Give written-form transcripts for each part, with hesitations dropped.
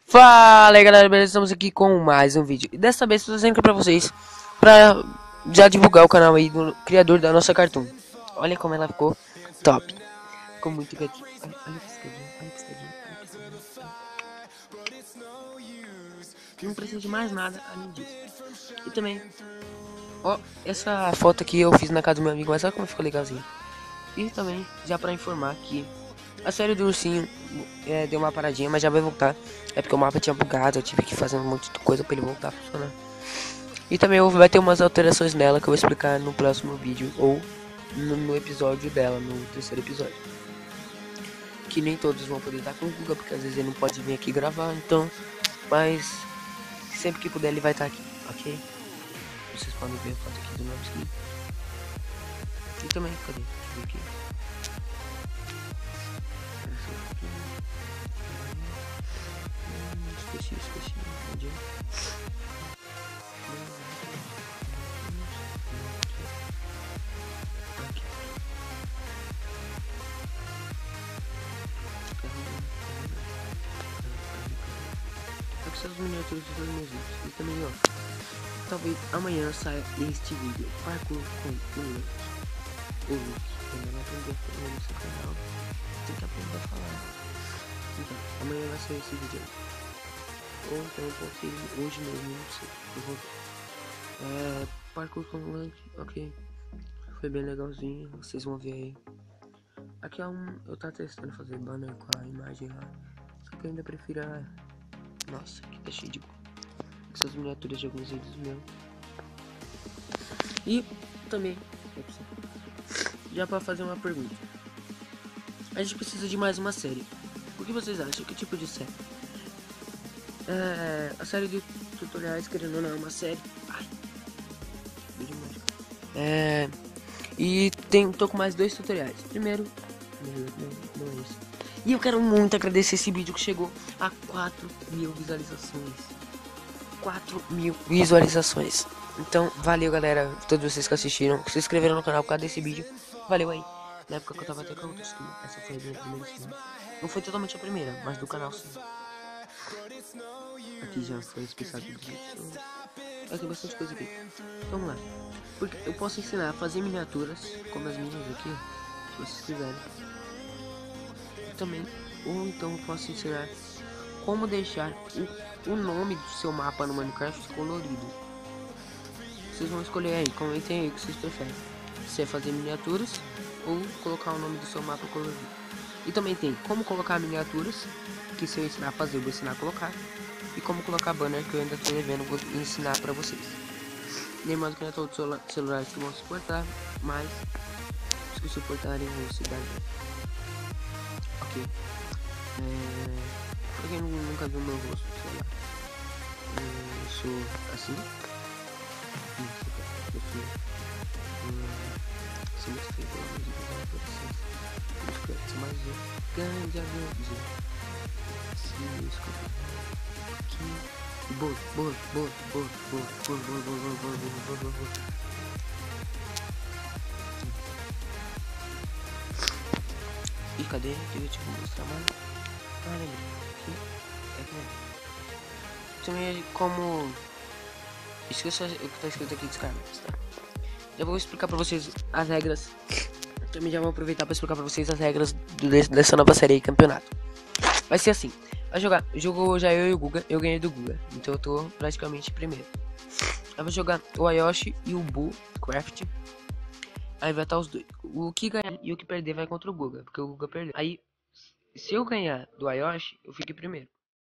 Fala aí galera, beleza? Estamos aqui com mais um vídeo. E dessa vez estou trazendo aqui pra vocês, pra já divulgar o canal aí do criador da nossa Cartoon. Olha como ela ficou top. Ficou muito gatinho. Olha que piscadinha, olha que piscadinha, olha que piscadinha. Não precisa de mais nada além disso. E também, ó, essa foto aqui eu fiz na casa do meu amigo, mas olha como ficou legalzinho. E também, já pra informar que a série do ursinho deu uma paradinha, mas já vai voltar. É porque o mapa tinha bugado, eu tive que fazer um monte de coisa pra ele voltar a funcionar. E também vai ter umas alterações nela que eu vou explicar no próximo vídeo ou no episódio dela, no terceiro episódio. Que nem todos vão poder estar com o Guga, porque às vezes ele não pode vir aqui gravar, então. Mas sempre que puder ele vai estar aqui, ok? Vocês podem ver a foto aqui do meu skin. E também, cadê? Deixa eu ver aqui. Esqueci. Onde é? Aqui. Aqui são as miniaturas dos dois meus vídeos. E também, ó, talvez amanhã saia este vídeo. Parkour com o Luke. O Luke ainda não aprendeu a falar no seu canal. Tem que aprender a falar. Então, amanhã vai sair esse vídeo aí. Ou então eu coloquei hoje mesmo, não sei. Eu vou ver. Parkour com o Luke, ok. Foi bem legalzinho, vocês vão ver aí. Aqui é eu tava testando fazer banner com a imagem lá. Só que eu ainda prefiro a... Nossa, aqui tá cheio de... Essas miniaturas de alguns vídeos meus. E também, já pra fazer uma pergunta. A gente precisa de mais uma série. O que vocês acham? Que tipo de série? A série de tutoriais, querendo ou não, é uma série. Ai, e tô com mais dois tutoriais. Primeiro, não é isso. E eu quero muito agradecer esse vídeo que chegou a 4.000 visualizações. 4.000 visualizações. Então, valeu galera, todos vocês que assistiram, que se inscreveram no canal por causa desse vídeo. Valeu aí. Na época que eu tava até com outro stream, essa foi a minha primeira stream. Não foi totalmente a primeira, mas do canal sim. Aqui já foi especial de vídeo. Tem bastante coisa aqui. Vamos lá. Porque eu posso ensinar a fazer miniaturas, como as minhas aqui, se vocês quiserem. E também, ou então eu posso ensinar como deixar o nome do seu mapa no Minecraft colorido. Vocês vão escolher aí, comentem aí o que vocês preferem. Se é fazer miniaturas ou colocar o nome do seu mapa colorido. E também tem como colocar miniaturas, que se eu ensinar a fazer, eu vou ensinar a colocar. E como colocar banner, que eu ainda estou devendo, vou ensinar pra vocês. Lembrando que não é todos os celulares que vão suportar, mas os que suportarem vão se dar. Ok. Pra quem nunca viu meu rosto, sei lá. Eu sou assim. Eu sou muito feio, pelo amor de Deus, pra vocês. Sou mais um grande aviãozinho. Sim, escuta. Aqui. Boa. E cadê? Deixa eu te mostrar mais. Lembrei. Aqui. Também como... Esqueça o que tá escrito aqui, descargas, tá? Já vou explicar pra vocês as regras. Também já vou aproveitar pra explicar pra vocês as regras dessa nova série aí, campeonato. Vai ser assim. Vai jogar. Jogou já eu e o Guga. Eu ganhei do Guga. Então eu tô praticamente primeiro. Aí vai jogar o Ayoshi e o Boo Craft. Aí vai estar os dois. O que ganhar e o que perder vai contra o Guga. Porque o Guga perdeu. Aí, se eu ganhar do Ayoshi, eu fico em primeiro.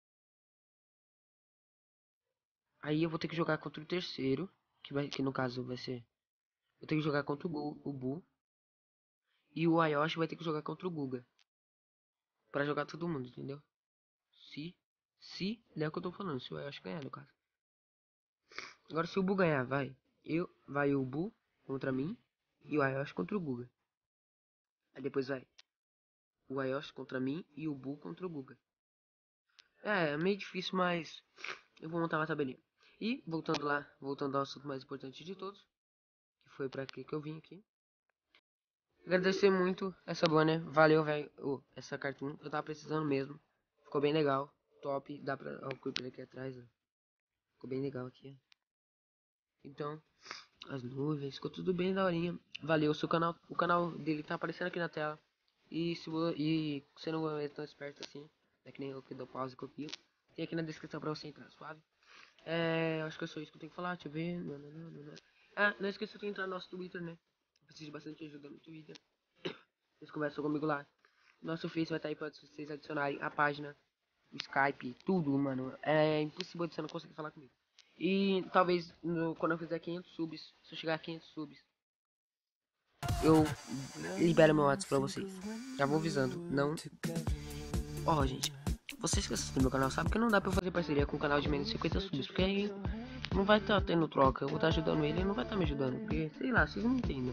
Aí eu vou ter que jogar contra o terceiro. Que no caso vai ser. Eu tenho que jogar contra o Boo. E o Ayoshi vai ter que jogar contra o Guga. Pra jogar todo mundo, entendeu? Se, não é o que eu tô falando. Se o Ayoshi ganhar, no caso. Agora se o Bu ganhar, vai o Bu contra mim e o Ayoshi contra o Guga. Aí depois vai o Ayoshi contra mim e o Bu contra o Guga. É meio difícil, mas eu vou montar uma tabelinha. E voltando ao assunto mais importante de todos, que foi pra que eu vim aqui. Agradecer muito essa banner, valeu, velho, essa cartoon, eu tava precisando mesmo, ficou bem legal. top. Dá pra... Ó, o Creeper aqui atrás, ó. Ficou bem legal aqui, ó. Então, as nuvens, ficou tudo bem daorinha. Valeu, seu canal, o canal dele tá aparecendo aqui na tela. E se você não é tão esperto assim, é que nem eu que dou pause e copio, tem aqui na descrição pra você entrar, suave. Acho que é só isso que eu tenho que falar, deixa eu ver. Ah, não esqueça de entrar no nosso Twitter, né? Eu preciso de bastante ajuda no Twitter. Vocês conversam comigo lá. Nosso Face vai estar aí pra vocês adicionarem a página, o Skype, tudo, mano. É impossível de você não conseguir falar comigo. E talvez quando eu fizer 500 subs, se eu chegar a 500 subs, eu libero meu WhatsApp pra vocês. Já vou avisando, não... Ó, gente, vocês que assistem meu canal sabem que não dá pra eu fazer parceria com um canal de menos de 50 subs, porque aí não vai estar tendo troca. Eu vou estar ajudando ele e não vai estar me ajudando, porque, sei lá, vocês não entendem.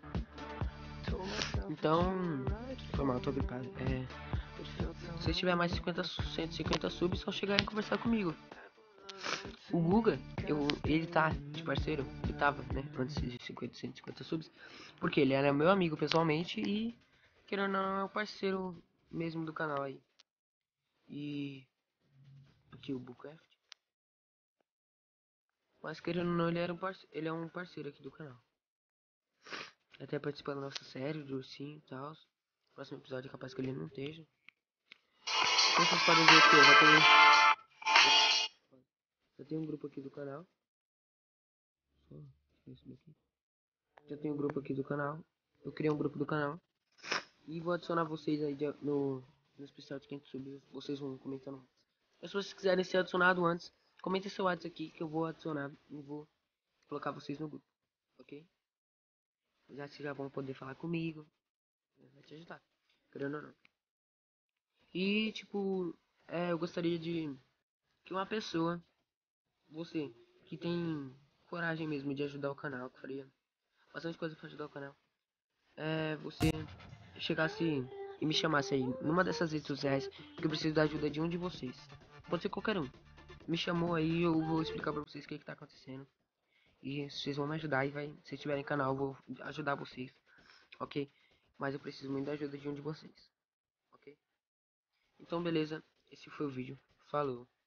Então, foi mal, tô gripado. Se tiver mais 150 subs, só chegar e conversar comigo. O Guga, ele tá de parceiro, ele tava, né, antes de 150 subs, porque ele era meu amigo pessoalmente e, querendo ou não, é o parceiro mesmo do canal aí. E aqui o Bookcraft. Mas querendo ou não, ele é um parceiro aqui do canal. Até participando da nossa série do ursinho e tal. Próximo episódio é capaz que ele não esteja. Então vocês podem ver que já tem um grupo aqui do canal. Já tem um grupo aqui do canal. Eu criei um grupo do canal. E vou adicionar vocês aí no especial de 500 subs. Vocês vão comentando. Mas se vocês quiserem ser adicionado antes, comentem seu WhatsApp aqui que eu vou adicionar. E vou colocar vocês no grupo. Ok? Já vocês já vão poder falar comigo. Vai te ajudar. Querendo ou não. E tipo, eu gostaria de que uma pessoa, você, que tem coragem mesmo de ajudar o canal, que faria bastante coisa pra ajudar o canal, você chegasse e me chamasse aí numa dessas redes sociais, porque eu preciso da ajuda de um de vocês. Pode ser qualquer um. Me chamou aí, eu vou explicar pra vocês o que tá acontecendo. E vocês vão me ajudar e se tiverem canal, eu vou ajudar vocês, ok? Mas eu preciso muito da ajuda de um de vocês, ok? Então beleza, esse foi o vídeo. Falou.